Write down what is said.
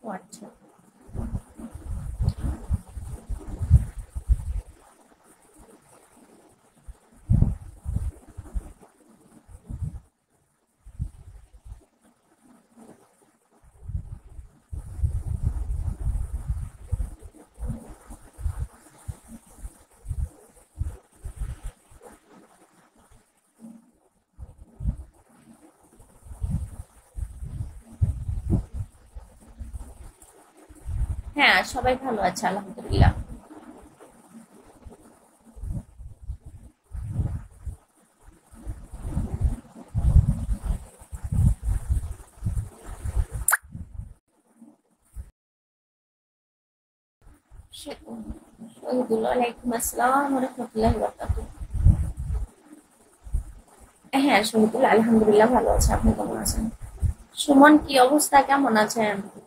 ও আচ্ছা। হ্যাঁ, সবাই ভালো আছে আলহামদুলিল্লাহ। শহীদুল, ওয়ালাইকুম আসসালাম ওয়া রাহমাতুল্লাহি ওয়া বারাকাতুহু। হ্যাঁ শহীদুল, আলহামদুলিল্লাহ ভালো আছে। আপনি কেমন আছেন? সুমন, কি অবস্থা, কেমন আছেন?